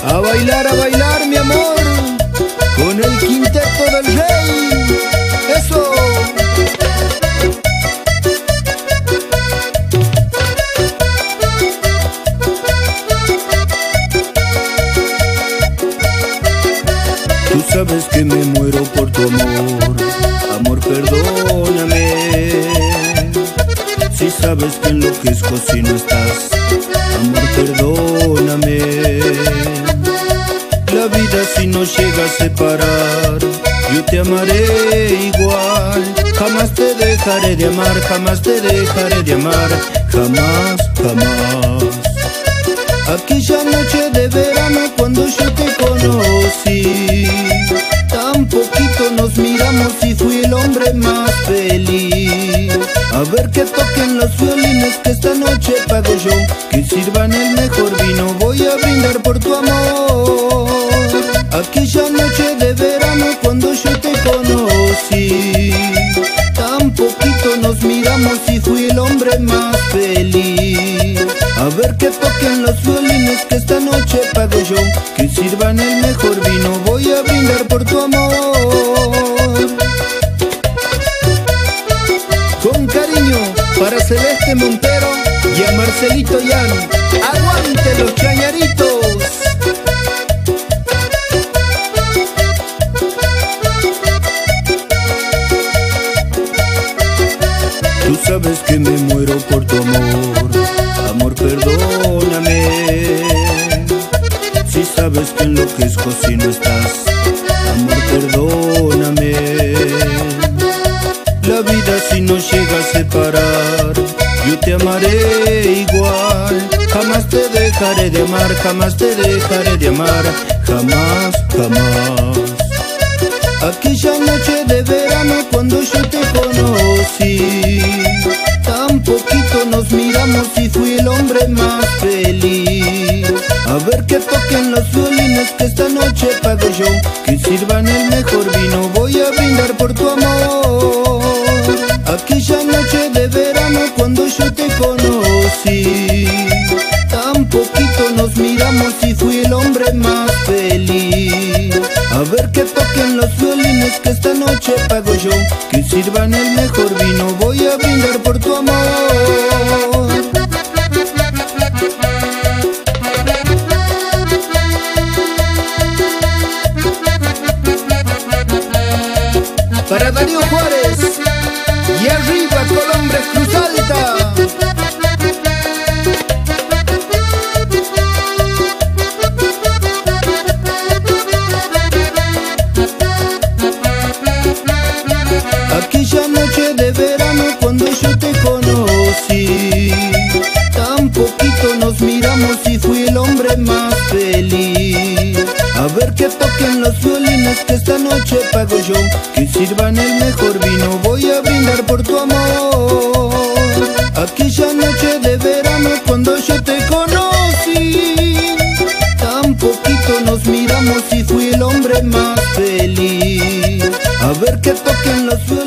A bailar, mi amor, con el quinteto del rey. ¡Eso! Tú sabes que me muero por tu amor, amor, perdóname. Si sabes que enloquezco si no estás, amor, perdóname. La vida si nos llega a separar, yo te amaré igual. Jamás te dejaré de amar, jamás te dejaré de amar, jamás, jamás. Aquella noche de verano cuando yo te conocí, tan poquito nos miramos y fui el hombre más feliz. A ver que toquen los violines que esta noche pago yo, que sirvan el mejor vino, voy a brindar por tu amor. Aquella noche de verano cuando yo te conocí, tan poquito nos miramos y fui el hombre más feliz. A ver que toquen los violines que esta noche pago yo, que sirvan el mejor vino, voy a brindar por tu amor. Con cariño para Celeste Montero y a Marcelito Yan. ¡Aguante los chañaritos! Tú sabes que me muero por tu amor, amor, perdóname. Si sabes que enloquezco si no estás, amor, perdóname. La vida si nos llega a separar, yo te amaré igual. Jamás te dejaré de amar, jamás te dejaré de amar, jamás, jamás. Aquella noche de verano cuando yo te conocí, tan poquito nos miramos y fui el hombre más feliz. A ver que toquen los violines que esta noche pago yo, que sirvan el mejor vino, voy a brindar por tu amor. Aquella noche de verano cuando yo te conocí, tan poquito nos miramos y fui el hombre más feliz. A ver que toquen los violines que esta noche pago yo, que sirvan el mejor vino, voy a brindar por tu amor. Para Darío Juárez y arriba Colombres Cruz Alta. Aquella noche de verano cuando yo te conocí, tan poquito nos miramos y fui el hombre más feliz. A ver que toquen los violines que esta noche pago yo, que sirvan el mejor vino, voy a brindar por tu amor. Aquella noche de verano cuando yo te conocí, tan poquito nos miramos y fui el hombre más feliz. A ver que toquen los violines